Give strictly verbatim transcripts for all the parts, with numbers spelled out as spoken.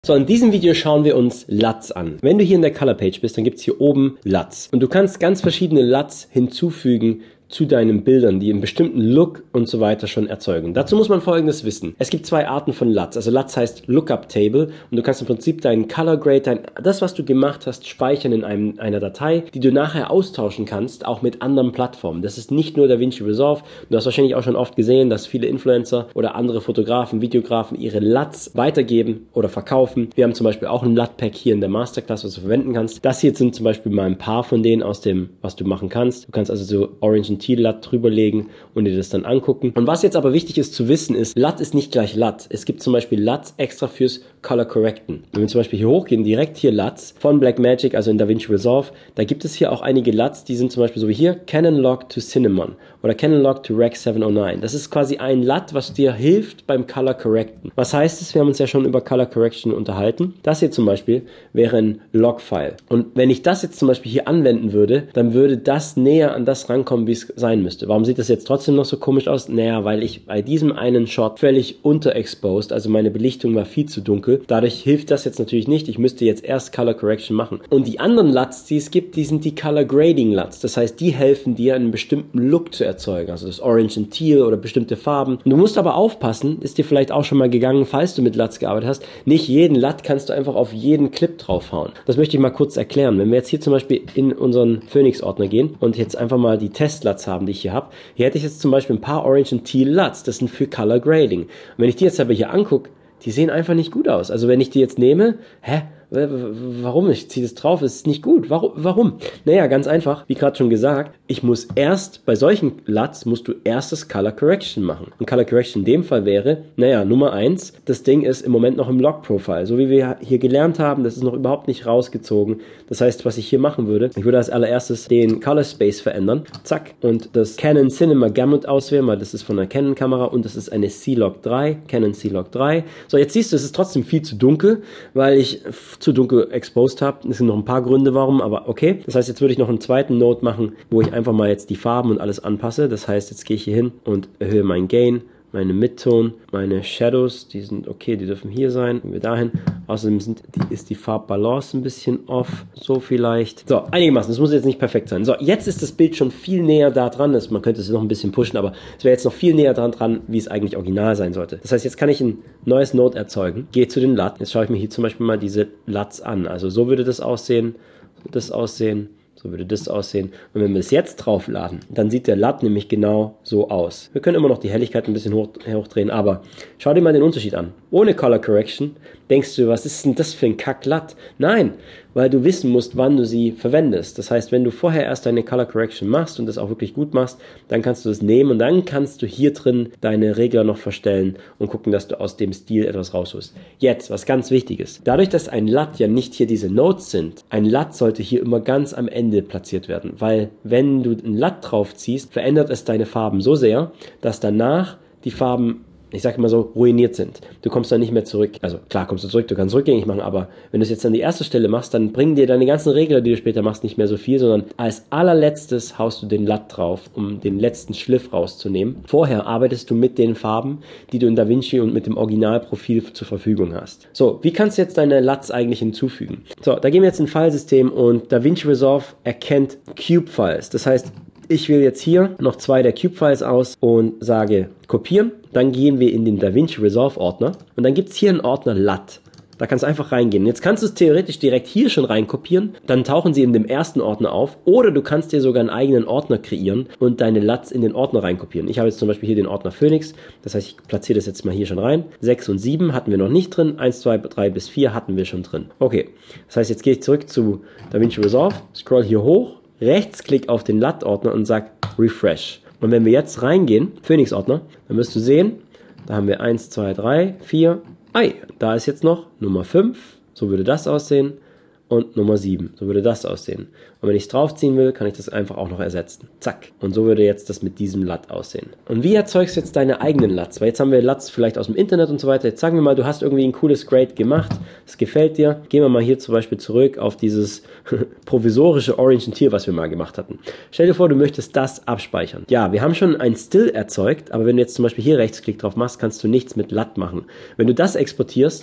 So, in diesem Video schauen wir uns L U Ts an. Wenn du hier in der Color Page bist, dann gibt es hier oben L U Ts. Und du kannst ganz verschiedene L U Ts hinzufügen zu deinen Bildern, die einen bestimmten Look und so weiter schon erzeugen. Dazu muss man Folgendes wissen. Es gibt zwei Arten von L U Ts. Also L U Ts heißt Lookup Table und du kannst im Prinzip deinen Color Grade, dein, das was du gemacht hast, speichern in einem, einer Datei, die du nachher austauschen kannst, auch mit anderen Plattformen. Das ist nicht nur DaVinci Resolve. Du hast wahrscheinlich auch schon oft gesehen, dass viele Influencer oder andere Fotografen, Videografen ihre L U Ts weitergeben oder verkaufen. Wir haben zum Beispiel auch ein L U T-Pack hier in der Masterclass, was du verwenden kannst. Das hier sind zum Beispiel mal ein paar von denen aus dem, was du machen kannst. Du kannst also so Orange und Teal L U T drüberlegen und dir das dann angucken. Und was jetzt aber wichtig ist zu wissen ist, L U T ist nicht gleich L U T. Es gibt zum Beispiel L U Ts extra fürs Color Correcten. Wenn wir zum Beispiel hier hochgehen, direkt hier L U Ts von Blackmagic, also in DaVinci Resolve, da gibt es hier auch einige L U Ts, die sind zum Beispiel so wie hier, Canon Log to Cinnamon oder Canon Log to Rec sieben null neun. Das ist quasi ein L U T, was dir hilft beim Color Correcten. Was heißt es? Wir haben uns ja schon über Color Correction unterhalten. Das hier zum Beispiel wäre ein Log-File. Und wenn ich das jetzt zum Beispiel hier anwenden würde, dann würde das näher an das rankommen, wie es sein müsste. Warum sieht das jetzt trotzdem noch so komisch aus? Naja, weil ich bei diesem einen Shot völlig unterexposed, also meine Belichtung war viel zu dunkel. Dadurch hilft das jetzt natürlich nicht. Ich müsste jetzt erst Color Correction machen. Und die anderen L U Ts, die es gibt, die sind die Color Grading L U Ts. Das heißt, die helfen dir, einen bestimmten Look zu erzeugen. Also das Orange und Teal oder bestimmte Farben. Und du musst aber aufpassen, ist dir vielleicht auch schon mal gegangen, falls du mit L U Ts gearbeitet hast, nicht jeden L U T kannst du einfach auf jeden Clip draufhauen. Das möchte ich mal kurz erklären. Wenn wir jetzt hier zum Beispiel in unseren Phoenix-Ordner gehen und jetzt einfach mal die Test-L U Ts haben, die ich hier habe, hier hätte ich jetzt zum Beispiel ein paar Orange und Teal L U Ts. Das sind für Color Grading. Und wenn ich die jetzt aber hier angucke, die sehen einfach nicht gut aus. Also wenn ich die jetzt nehme, hä? Warum? Ich ziehe das drauf, es ist nicht gut. Warum? Warum? Naja, ganz einfach, wie gerade schon gesagt, ich muss erst, bei solchen L U Ts musst du erst das Color Correction machen. Und Color Correction in dem Fall wäre, naja, Nummer eins, das Ding ist im Moment noch im Log Profile. So wie wir hier gelernt haben, das ist noch überhaupt nicht rausgezogen. Das heißt, was ich hier machen würde, ich würde als allererstes den Color Space verändern. Zack. Und das Canon Cinema Gamut auswählen, weil das ist von der Canon Kamera und das ist eine C Log drei, Canon C Log drei. So, jetzt siehst du, es ist trotzdem viel zu dunkel, weil ich zu dunkel exposed habe. Es sind noch ein paar Gründe, warum, aber okay. Das heißt, jetzt würde ich noch einen zweiten Node machen, wo ich einfach mal jetzt die Farben und alles anpasse. Das heißt, jetzt gehe ich hier hin und erhöhe meinen Gain, meine Midtone, meine Shadows, die sind okay, die dürfen hier sein. Gehen wir dahin. Außerdem sind, die, ist die Farbbalance ein bisschen off. So vielleicht. So, einigermaßen. Das muss jetzt nicht perfekt sein. So, jetzt ist das Bild schon viel näher da dran. Das, man könnte es noch ein bisschen pushen, aber es wäre jetzt noch viel näher dran dran, wie es eigentlich original sein sollte. Das heißt, jetzt kann ich ein neues Node erzeugen. Gehe zu den L U Ts. Jetzt schaue ich mir hier zum Beispiel mal diese L U Ts an. Also so würde das aussehen. So würde das aussehen. So würde das aussehen. Und wenn wir es jetzt draufladen, dann sieht der L U T nämlich genau so aus. Wir können immer noch die Helligkeit ein bisschen hoch, hochdrehen, aber schau dir mal den Unterschied an. Ohne Color Correction denkst du, was ist denn das für ein Kack-L U T? Nein, weil du wissen musst, wann du sie verwendest. Das heißt, wenn du vorher erst deine Color Correction machst und das auch wirklich gut machst, dann kannst du das nehmen und dann kannst du hier drin deine Regler noch verstellen und gucken, dass du aus dem Stil etwas rausholst. Jetzt, was ganz wichtig ist. Dadurch, dass ein L U T ja nicht hier diese Nodes sind, ein L U T sollte hier immer ganz am Ende platziert werden, weil wenn du ein L U T drauf ziehst, verändert es deine Farben so sehr, dass danach die Farben, ich sage immer so, ruiniert sind. Du kommst dann nicht mehr zurück. Also klar kommst du zurück, du kannst rückgängig machen, aber wenn du es jetzt an die erste Stelle machst, dann bringen dir deine ganzen Regler, die du später machst, nicht mehr so viel, sondern als allerletztes haust du den L U T drauf, um den letzten Schliff rauszunehmen. Vorher arbeitest du mit den Farben, die du in DaVinci und mit dem Originalprofil zur Verfügung hast. So, wie kannst du jetzt deine L U Ts eigentlich hinzufügen? So, da gehen wir jetzt in Filesystem und DaVinci Resolve erkennt Cube-Files. Das heißt, ich wähle jetzt hier noch zwei der Cube-Files aus und sage kopieren. Dann gehen wir in den DaVinci Resolve Ordner und dann gibt es hier einen Ordner L U T. Da kannst du einfach reingehen. Jetzt kannst du es theoretisch direkt hier schon reinkopieren. Dann tauchen sie in dem ersten Ordner auf. Oder du kannst dir sogar einen eigenen Ordner kreieren und deine L U Ts in den Ordner reinkopieren. Ich habe jetzt zum Beispiel hier den Ordner Phoenix. Das heißt, ich platziere das jetzt mal hier schon rein. sechs und sieben hatten wir noch nicht drin. eins, zwei, drei bis vier hatten wir schon drin. Okay. Das heißt, jetzt gehe ich zurück zu DaVinci Resolve, scroll hier hoch, rechtsklick auf den L U T-Ordner und sag Refresh. Und wenn wir jetzt reingehen, Phoenix-Ordner, dann wirst du sehen, da haben wir eins, zwei, drei, vier, ei, da ist jetzt noch Nummer fünf, so würde das aussehen, und Nummer sieben, so würde das aussehen. Und wenn ich es draufziehen will, kann ich das einfach auch noch ersetzen. Zack. Und so würde jetzt das mit diesem L U T aussehen. Und wie erzeugst du jetzt deine eigenen L U Ts? Weil jetzt haben wir L U Ts vielleicht aus dem Internet und so weiter. Jetzt sagen wir mal, du hast irgendwie ein cooles Grade gemacht, es gefällt dir. Gehen wir mal hier zum Beispiel zurück auf dieses provisorische Orange und Teal, was wir mal gemacht hatten. Stell dir vor, du möchtest das abspeichern. Ja, wir haben schon ein Still erzeugt, aber wenn du jetzt zum Beispiel hier Rechtsklick drauf machst, kannst du nichts mit L U T machen. Wenn du das exportierst,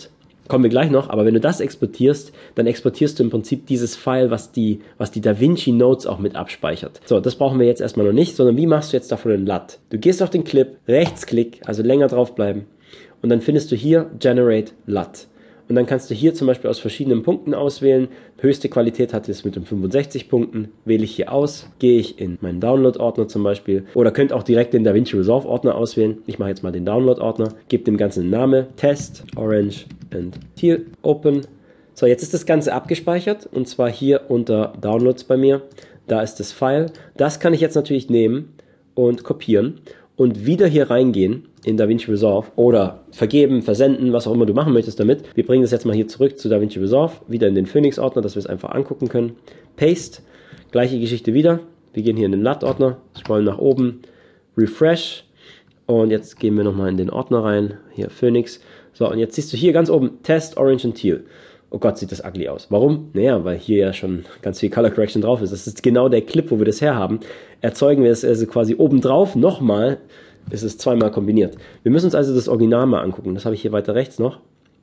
Kommen wir gleich noch, aber wenn du das exportierst, dann exportierst du im Prinzip dieses File, was die, was die DaVinci Notes auch mit abspeichert. So, das brauchen wir jetzt erstmal noch nicht, sondern wie machst du jetzt davon einen L U T? Du gehst auf den Clip, Rechtsklick, also länger draufbleiben und dann findest du hier Generate L U T. Und dann kannst du hier zum Beispiel aus verschiedenen Punkten auswählen. Höchste Qualität hat es mit den fünfundsechzig Punkten. Wähle ich hier aus, gehe ich in meinen Download-Ordner zum Beispiel. Oder könnt auch direkt den DaVinci Resolve-Ordner auswählen. Ich mache jetzt mal den Download-Ordner, gebe dem Ganzen einen Namen, Test, Orange and Teal, Open. So, jetzt ist das Ganze abgespeichert und zwar hier unter Downloads bei mir. Da ist das File. Das kann ich jetzt natürlich nehmen und kopieren und wieder hier reingehen in DaVinci Resolve oder vergeben, versenden, was auch immer du machen möchtest damit. Wir bringen das jetzt mal hier zurück zu DaVinci Resolve, wieder in den Phoenix-Ordner, dass wir es einfach angucken können. Paste, gleiche Geschichte wieder. Wir gehen hier in den L U T-Ordner, scrollen nach oben, Refresh und jetzt gehen wir nochmal in den Ordner rein, hier Phoenix. So, und jetzt siehst du hier ganz oben Test, Orange und Teal. Oh Gott, sieht das ugly aus. Warum? Naja, weil hier ja schon ganz viel Color Correction drauf ist. Das ist genau der Clip, wo wir das herhaben. Erzeugen wir es also quasi obendrauf nochmal, ist es zweimal kombiniert. Wir müssen uns also das Original mal angucken. Das habe ich hier weiter rechts noch.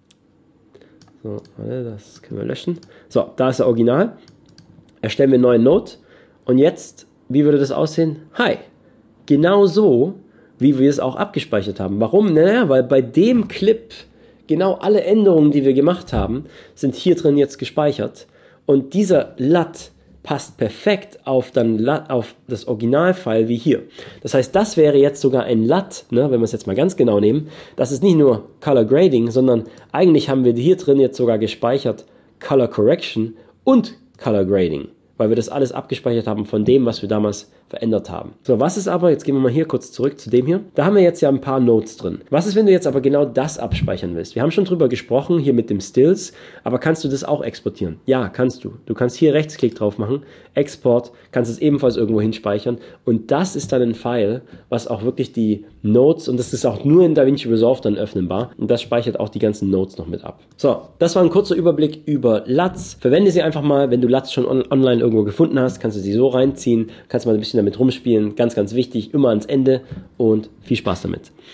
So, das können wir löschen. So, da ist der Original. Erstellen wir einen neuen Node. Und jetzt, wie würde das aussehen? Hi. Genau so, wie wir es auch abgespeichert haben. Warum? Naja, weil bei dem Clip genau alle Änderungen, die wir gemacht haben, sind hier drin jetzt gespeichert. Und dieser L U T passt perfekt auf, dann, auf das Originalfile wie hier. Das heißt, das wäre jetzt sogar ein L U T, ne, wenn wir es jetzt mal ganz genau nehmen. Das ist nicht nur Color Grading, sondern eigentlich haben wir hier drin jetzt sogar gespeichert Color Correction und Color Grading, weil wir das alles abgespeichert haben von dem, was wir damals verändert haben. So, was ist aber, jetzt gehen wir mal hier kurz zurück zu dem hier. Da haben wir jetzt ja ein paar Nodes drin. Was ist, wenn du jetzt aber genau das abspeichern willst? Wir haben schon drüber gesprochen, hier mit dem Stills, aber kannst du das auch exportieren? Ja, kannst du. Du kannst hier Rechtsklick drauf machen, Export, kannst es ebenfalls irgendwo hinspeichern und das ist dann ein File, was auch wirklich die Nodes, und das ist auch nur in DaVinci Resolve dann öffnenbar und das speichert auch die ganzen Nodes noch mit ab. So, das war ein kurzer Überblick über L U Ts. Verwende sie einfach mal, wenn du L U Ts schon on online irgendwo gefunden hast, kannst du sie so reinziehen, kannst mal ein bisschen damit rumspielen, ganz, ganz wichtig, immer ans Ende und viel Spaß damit.